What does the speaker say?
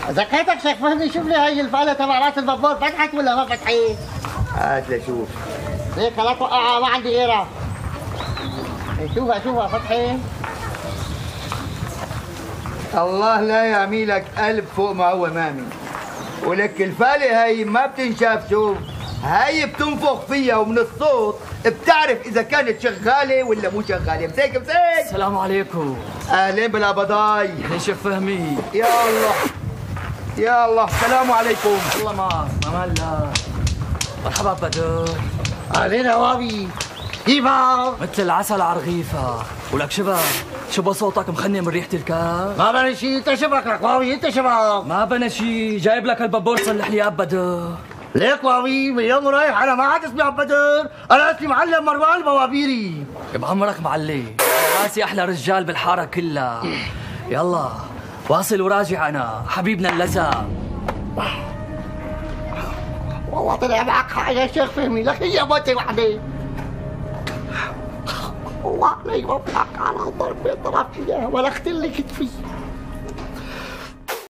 زكيتك شيخ فهمي، شوف لي هي الفالة تبع راس البابور فتحت ولا ما فتحت؟ هات لشوف. هيك لا توقعها، ما عندي غيرها. شوفها فتحت. الله لا يعمي لك قلب فوق ما هو مامي. ولك الفالة هي ما بتنشاف، شوف هي بتنفخ فيها ومن الصوت بتعرف اذا كانت شغاله ولا مو شغاله. مسيك. السلام عليكم. اهلين بالابضاي. يا شيخ فهمي. يا الله السلام عليكم. الله معك. ماما مرحبا بدر. اهلين هوابي. كيفك؟ مثل العسل على رغيفة. ولك شبه صوتك مخني من ريحة الكاس. ما بني شي، انت شبك لك واوي، انت شبك. ما بنى شي، جايب لك البابور صلح لي بدر. ليك واوي من يوم رايح انا ما عاد اسمي عبد بدر، انا اسمي معلم مروان بوابيري. بعمرك معلي، راسي احلى رجال بالحارة كلها. يلا واصل وراجع انا حبيبنا اللزق. والله طلع معك حق يا شيخ فهمي، لك هي موتة وحدة. الله علي وفقك على ضرب ضربت اياها ولا اختل لي كتفي.